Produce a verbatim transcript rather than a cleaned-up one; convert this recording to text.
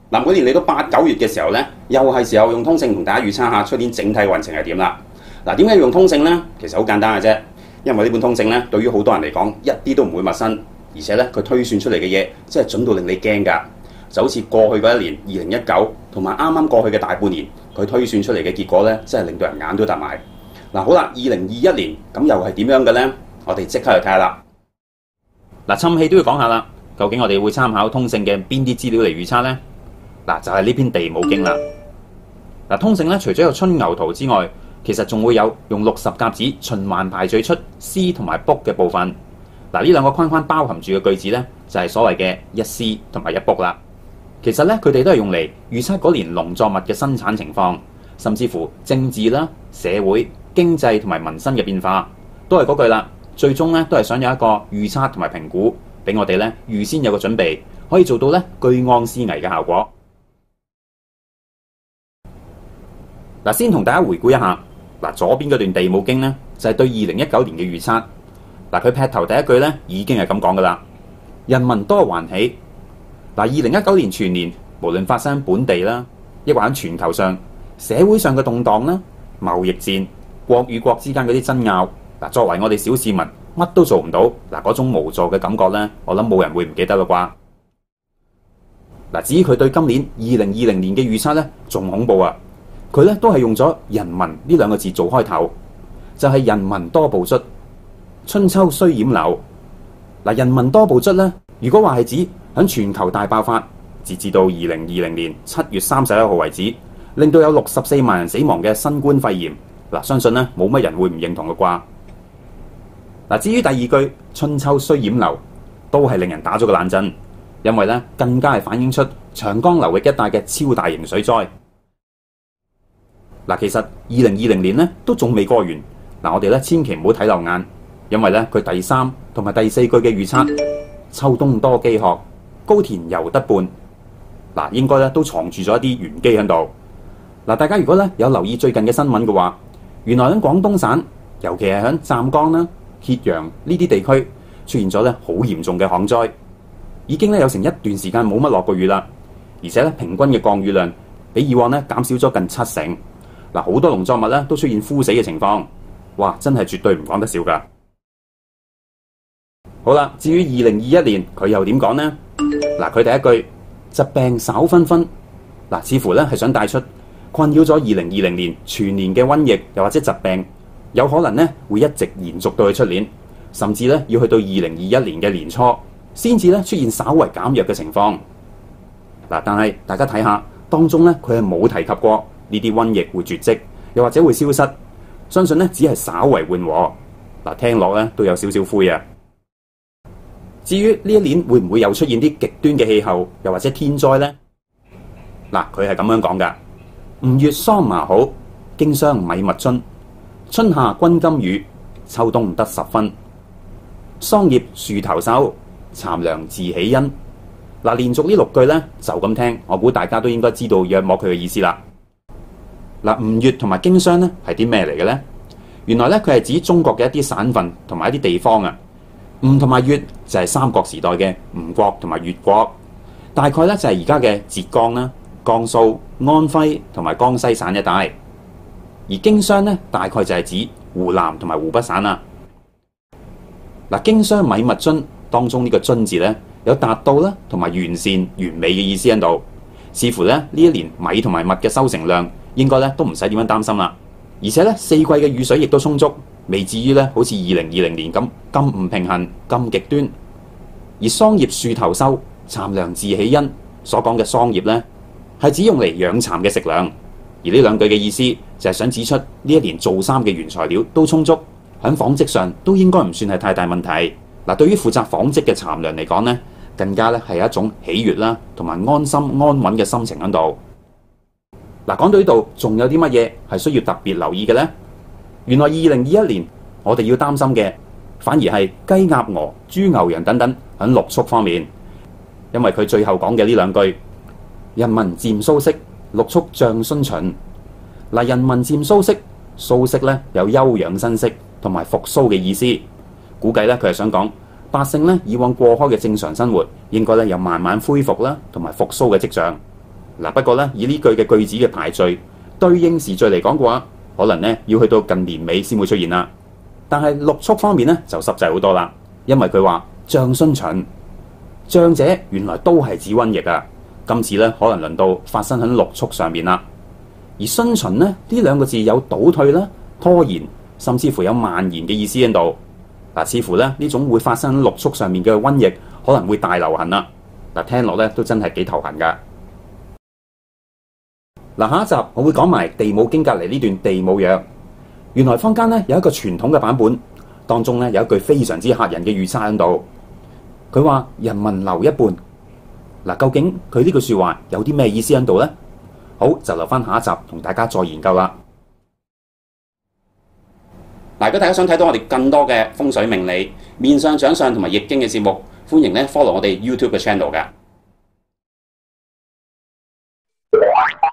嗱，每年嚟到八九月嘅時候咧，又係時候用通勝同大家預測下出年整體運程係點啦。嗱，點解要用通勝呢？其實好簡單嘅啫，因為呢本通勝咧，對於好多人嚟講一啲都唔會陌生，而且咧佢推算出嚟嘅嘢真係準到令你驚㗎。就好似過去嗰一年二零一九同埋啱啱過去嘅大半年，佢推算出嚟嘅結果咧，真係令到人眼都凸埋。嗱，好啦，二零二一年咁又係點樣嘅咧？我哋即刻去睇下啦。嗱，趁氣都要講下啦，究竟我哋會參考通勝嘅邊啲資料嚟預測咧？嗱，就係呢篇地母經啦。嗱，通勝咧，除咗有春牛圖之外，其實仲會有用六十甲子循環排序出司同埋卜嘅部分。嗱，呢兩個框框包含住嘅句子咧，就係所謂嘅一司同埋一卜啦。其實咧，佢哋都係用嚟預測嗰年農作物嘅生產情況，甚至乎政治啦、社會、經濟同埋民生嘅變化，都係嗰句啦。最終咧，都係想有一個預測同埋評估，俾我哋咧預先有個準備，可以做到咧居安思危嘅效果。嗱，先同大家回顧一下，嗱，左邊嗰段地母經咧，就係對二零一九年嘅預測。嗱，佢劈頭第一句咧已經係咁講噶啦，人民多歡喜。嗱，二零一九年全年，無論發生本地啦，抑或喺全球上社會上嘅動盪啦、貿易戰、國與國之間嗰啲爭拗，嗱，作為我哋小市民，乜都做唔到，嗱，嗰種無助嘅感覺咧，我諗冇人會唔記得啦啩。嗱，至於佢對今年二零二零年嘅預測咧，仲恐怖啊！佢咧都係用咗人民呢兩個字做開頭，就係、是、人民多步卒，春秋雖儼流。嗱，人民多步卒咧，如果話係指喺全球大爆發，截至到二零二零年七月三十一號為止，令到有六十四萬人死亡嘅新冠肺炎，嗱，相信咧冇乜人會唔認同嘅啩。嗱，至於第二句春秋雖儼流，都係令人打咗個冷震，因為咧更加係反映出長江流域一帶嘅超大型水災。嗱，其實二零二零年咧都仲未過完，嗱，我哋咧千祈唔好睇漏眼，因為咧佢第三同埋第四句嘅預測，秋冬多饑渴，高田猶得半，嗱，應該咧都藏住咗一啲玄機喺度。嗱，大家如果咧有留意最近嘅新聞嘅話，原來喺廣東省，尤其係喺湛江啦、揭陽呢啲地區出現咗咧好嚴重嘅旱災，已經咧有成一段時間冇乜落過雨啦，而且咧平均嘅降雨量比以往咧減少咗近七成。嗱，好多農作物咧都出現枯死嘅情況，哇！真係絕對唔講得笑㗎。好啦，至於二零二一年佢又點講呢？嗱，佢第一句疾病稍紛紛，嗱，似乎咧係想帶出困擾咗二零二零年全年嘅瘟疫又或者疾病，有可能咧會一直延續到去出年，甚至咧要去到二零二一年嘅年初先至咧出現稍為減弱嘅情況。嗱，但係大家睇下當中咧，佢係冇提及過呢啲瘟疫會絕跡，又或者會消失，相信咧只係稍為緩和。嗱，聽落咧都有少少灰啊。至於呢一年會唔會又出現啲極端嘅氣候，又或者天災呢？嗱，佢係咁樣講噶：吳越桑麻好，經霜米物津，春夏均甘雨，秋冬得十分。桑葉樹頭收，蠶糧自喜欣。嗱，連續呢六句咧就咁聽，我估大家都應該知道約莫佢嘅意思啦。嗱，吳越同埋經霜咧係啲咩嚟嘅咧？原來咧佢係指中國嘅一啲省份同埋一啲地方啊。吳同埋越就係三國時代嘅吳國同埋越國，大概咧就係而家嘅浙江啦、江蘇、安徽同埋江西省一帶。而經霜咧大概就係指湖南同埋湖北省啦。嗱，經霜米物津當中呢個津字咧有達到啦同埋完善完美嘅意思喺度，似乎咧呢一年米同埋麥嘅收成量應該咧都唔使點樣擔心啦。而且咧四季嘅雨水亦都充足，未至於咧好似二零二零年咁咁唔平衡、咁極端。而桑葉樹頭收，蠶糧自喜欣所講嘅桑葉咧，係指用嚟養蠶嘅食糧。而呢兩句嘅意思就係想指出呢一年做衫嘅原材料都充足，喺紡織上都應該唔算係太大問題。嗱，對於負責紡織嘅蠶糧嚟講咧，更加咧係一種喜悅啦，同埋安心安穩嘅心情喺度。嗱，講到呢度，仲有啲乜嘢係需要特別留意嘅呢？原來二零二一年我哋要擔心嘅，反而係雞、鴨、鵝、豬、牛、羊等等喺六畜方面，因為佢最後講嘅呢兩句，人民漸蘇適，六畜漲絢循。嗱，人民漸蘇適，蘇適咧有休養生息同埋復甦嘅意思，估計咧佢係想講百姓咧以往過開嘅正常生活，應該咧有慢慢恢復啦同埋復甦嘅跡象。 嗱，不過咧，以呢句嘅句子嘅排序對應時序嚟講嘅話，可能咧要去到近年尾先會出現啦。但係六畜方面咧就濕滯好多啦，因為佢話將殉秦，將者原來都係指瘟疫啊。今次咧可能輪到發生喺六畜上面啦。而殉秦呢，呢兩個字有倒退啦、拖延，甚至乎有蔓延嘅意思喺度。嗱，似乎咧呢種會發生喺六畜上面嘅瘟疫可能會大流行啦。嗱，聽落咧都真係幾頭痕噶。嗱，下一集我會講埋地母經隔離呢段地母曰。原來坊間咧有一個傳統嘅版本，當中咧有一句非常之嚇人嘅預測喺度。佢話人民留一半。嗱，究竟佢呢句說話有啲咩意思喺度呢？好，就留翻下一集同大家再研究啦。嗱，如果大家想睇到我哋更多嘅風水命理、面相掌相同埋易經嘅節目，歡迎咧 follow 我哋 YouTube 嘅 channel 噶。